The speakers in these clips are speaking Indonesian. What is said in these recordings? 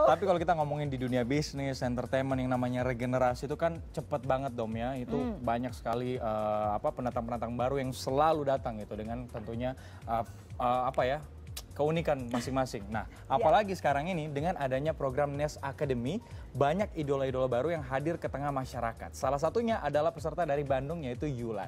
Tapi kalau kita ngomongin di dunia bisnis, entertainment yang namanya regenerasi itu kan cepet banget Dom ya. Itu banyak sekali pendatang-pendatang baru yang selalu datang gitu dengan tentunya keunikan masing-masing. Nah, apalagi sekarang ini dengan adanya program Nest Academy, banyak idola-idola baru yang hadir ke tengah masyarakat. Salah satunya adalah peserta dari Bandung yaitu Yulan.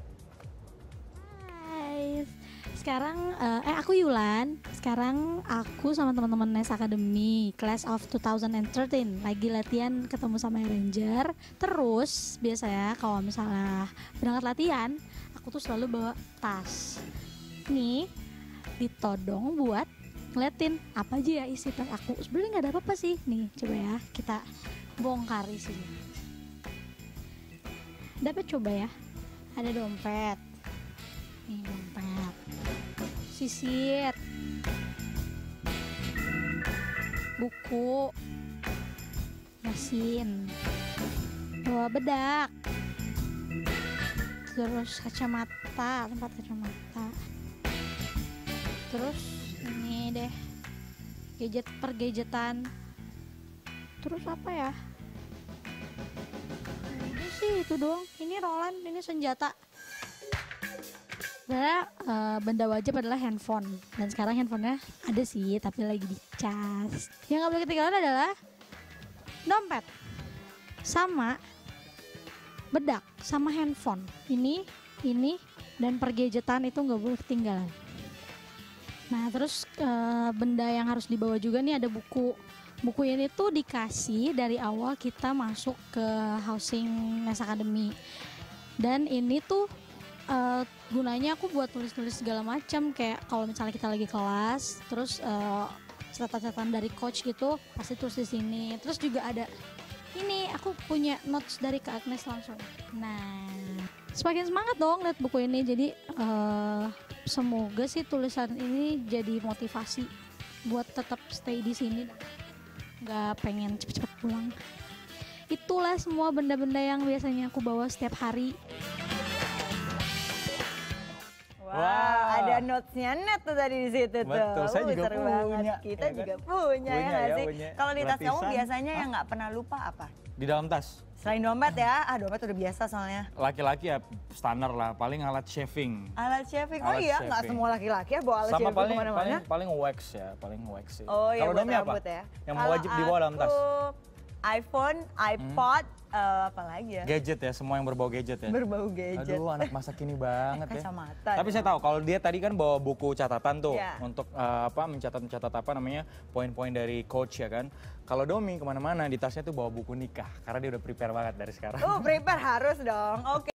Hai, sekarang aku Yulan. Sekarang aku sama teman-teman Nest Academy Class of 2013 lagi latihan ketemu sama Ranger. Terus biasanya kalau misalnya berangkat latihan, aku tuh selalu bawa tas. Nih ditodong buat ngeliatin apa aja ya isi tas aku. Sebenarnya nggak ada apa-apa sih. Nih coba ya kita bongkar isinya. Dapat coba ya. Ada dompet. Nih dompet. Sisir. Buku. Mesin. Bawa bedak. Terus kacamata, tempat kacamata. Terus ini deh gadgetan. Terus apa ya? Udah sih itu doang. Ini Roland, ini senjata. Sebenarnya benda wajib adalah handphone. Dan sekarang handphonenya ada sih, tapi lagi dicas. Yang nggak boleh ketinggalan adalah dompet, sama bedak, sama handphone. Ini dan pergadgetan itu nggak boleh ketinggalan. Nah terus benda yang harus dibawa juga nih ada buku. Buku ini tuh dikasih dari awal kita masuk ke housing Nest Academy. Dan ini tuh gunanya aku buat tulis-tulis segala macam. Kayak kalau misalnya kita lagi kelas, terus catatan-catatan dari coach gitu pasti tulis di sini. Terus juga ada ini aku punya notes dari Kak Agnes langsung. Nah semakin semangat dong lihat buku ini. Jadi semoga sih tulisan ini jadi motivasi buat tetap stay di sini, nggak pengen cepet-cepet pulang. Itulah semua benda-benda yang biasanya aku bawa setiap hari. Wow, ada notesnya net tuh tadi di situ tuh. Betul, saya juga seru punya. banget. Kita Ya juga kan? punya ya nggak sih? Punya. Kalau di tas kamu Gratisan. biasanya yang nggak pernah lupa apa? Di dalam tas. Selain dompet ya, dompet udah biasa soalnya. Laki-laki ya standar lah, paling alat shaving. Alat shaving, Alat iya nggak shaving. semua laki-laki ya bawa alat Sama shaving paling kemana-mana. paling wax ya, paling wax sih. Oh iya, Kalau buat Domi apa? rambut ya. Yang Kalau wajib dibawa dalam tas. aku, iPhone, iPod, apa lagi ya? Gadget ya, semua yang berbau gadget ya. Berbau gadget. Aduh, anak masa kini banget ya. Kacamata. Tapi saya tahu kalau dia tadi kan bawa buku catatan tuh Iya. untuk mencatat apa namanya poin-poin dari coach ya kan. Kalau Domi kemana-mana di tasnya tuh bawa buku nikah karena dia udah prepare banget dari sekarang. Prepare harus dong. Oke.